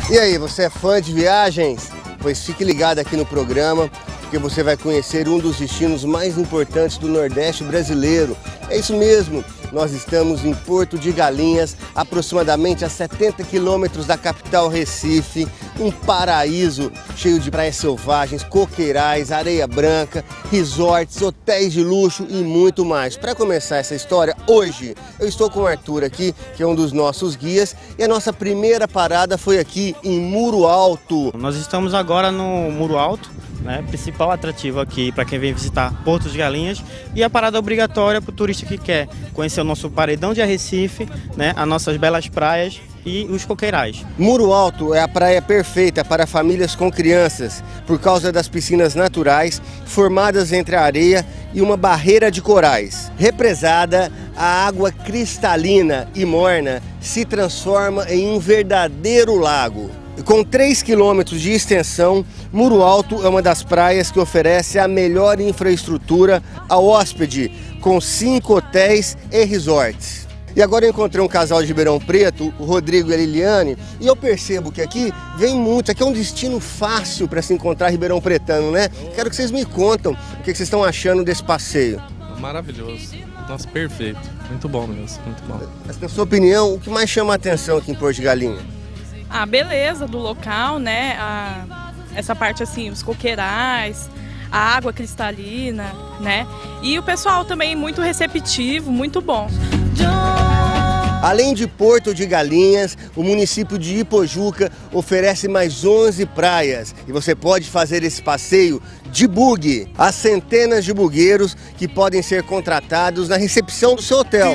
E aí, você é fã de viagens? Pois fique ligado aqui no programa, porque você vai conhecer um dos destinos mais importantes do Nordeste brasileiro. É isso mesmo, nós estamos em Porto de Galinhas, aproximadamente a 70 quilômetros da capital Recife, um paraíso cheio de praias selvagens, coqueirais, areia branca, resorts, hotéis de luxo e muito mais. Para começar essa história, hoje eu estou com o Arthur aqui, que é um dos nossos guias, e a nossa primeira parada foi aqui em Muro Alto. Nós estamos agora no Muro Alto, né, principal atrativo aqui para quem vem visitar Porto de Galinhas, e a parada obrigatória para o turista que quer conhecer o nosso paredão de Arrecife, né, as nossas belas praias e os coqueirais. Muro Alto é a praia perfeita para famílias com crianças, por causa das piscinas naturais formadas entre a areia e uma barreira de corais. Represada, a água cristalina e morna se transforma em um verdadeiro lago. Com 3 quilômetros de extensão, Muro Alto é uma das praias que oferece a melhor infraestrutura ao hóspede, com 5 hotéis e resorts. E agora eu encontrei um casal de Ribeirão Preto, o Rodrigo e a Liliane, e eu percebo que aqui vem muito, aqui é um destino fácil para se encontrar ribeirão pretano, né? Quero que vocês me contam o que vocês estão achando desse passeio. Maravilhoso, nossa, perfeito, muito bom mesmo, muito bom. Mas, na sua opinião, o que mais chama a atenção aqui em Porto de Galinha? A beleza do local, né? Essa parte assim, os coqueirais, a água cristalina, né? E o pessoal também muito receptivo, muito bom. Além de Porto de Galinhas, o município de Ipojuca oferece mais 11 praias e você pode fazer esse passeio de bug. Há centenas de bugueiros que podem ser contratados na recepção do seu hotel.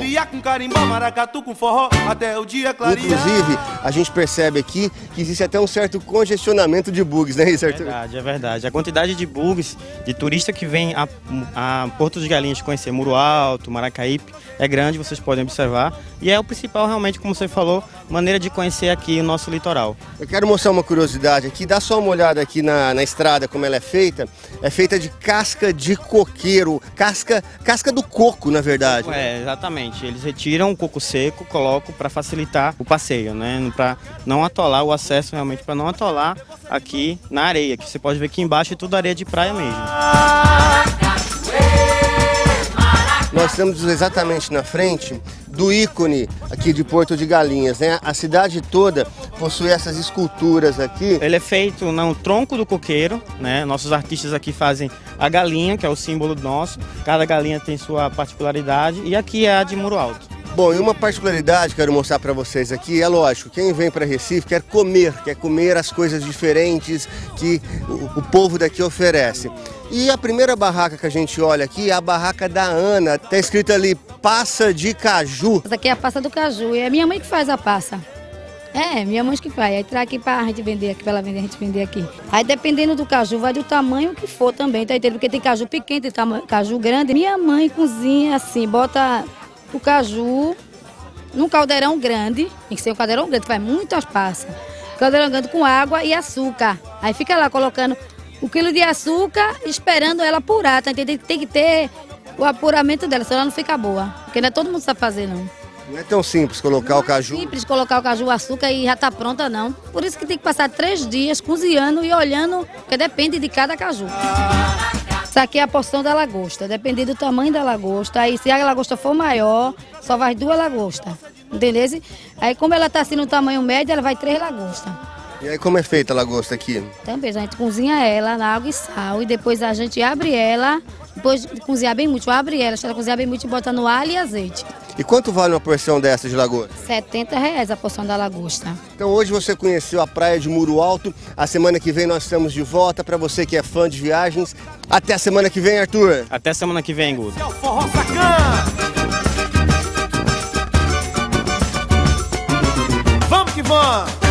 Inclusive, a gente percebe aqui que existe até um certo congestionamento de bugs, né, isso, Arthur? É verdade. A quantidade de bugs, de turista que vem a Porto de Galinhas conhecer Muro Alto, Maracaípe, é grande, vocês podem observar. E é o principal, realmente, como você falou, maneira de conhecer aqui o nosso litoral. Eu quero mostrar uma curiosidade aqui, dá só uma olhada aqui na estrada como ela é feita. É feita de casca de coqueiro, casca do coco, na verdade. É, exatamente. Eles retiram o coco seco, colocam para facilitar o passeio, né? Para não atolar o acesso, realmente, para não atolar aqui na areia, que você pode ver aqui embaixo é tudo areia de praia mesmo. Nós estamos exatamente na frente do ícone aqui de Porto de Galinhas, né? A cidade toda possui essas esculturas aqui. Ele é feito no tronco do coqueiro, né? Nossos artistas aqui fazem a galinha, que é o símbolo nosso. Cada galinha tem sua particularidade e aqui é a de Muro Alto. Bom, e uma particularidade que eu quero mostrar para vocês aqui, é lógico, quem vem para Recife quer comer as coisas diferentes que o povo daqui oferece. E a primeira barraca que a gente olha aqui é a barraca da Ana, tá escrito ali, passa de caju. Essa aqui é a passa do caju, e é minha mãe que faz a passa. É, minha mãe que faz, aí traz aqui pra gente vender aqui, pra ela vender, a gente vender aqui. Aí dependendo do caju, vai do tamanho que for também, tá entendendo? Porque tem caju pequeno, tem caju grande. Minha mãe cozinha assim, bota o caju num caldeirão grande, tem que ser um caldeirão grande, faz muitas passas. Caldeirão grande com água e açúcar. Aí fica lá colocando o quilo de açúcar, esperando ela apurar, tá entendendo? Tem que ter o apuramento dela, senão ela não fica boa. Porque não é todo mundo que sabe fazer, não. Não é tão simples colocar o caju. É simples colocar o caju, o açúcar e já tá pronta, não. Por isso que tem que passar 3 dias cozinhando e olhando, porque depende de cada caju. Isso aqui é a porção da lagosta, depende do tamanho da lagosta. Aí se a lagosta for maior, só vai 2 lagostas, entendeu? Aí como ela tá assim no tamanho médio, ela vai 3 lagostas. E aí como é feita a lagosta aqui? Também, a gente cozinha ela na água e sal e depois a gente abre ela, depois de cozinhar bem muito, abre ela, deixa ela cozinhar bem muito e bota no alho e azeite. E quanto vale uma porção dessa de lagosta? R$70 a porção da lagosta. Então hoje você conheceu a praia de Muro Alto, a semana que vem nós estamos de volta. Para você que é fã de viagens, até a semana que vem, Arthur. Até semana que vem, Guto. Vamos que vamos!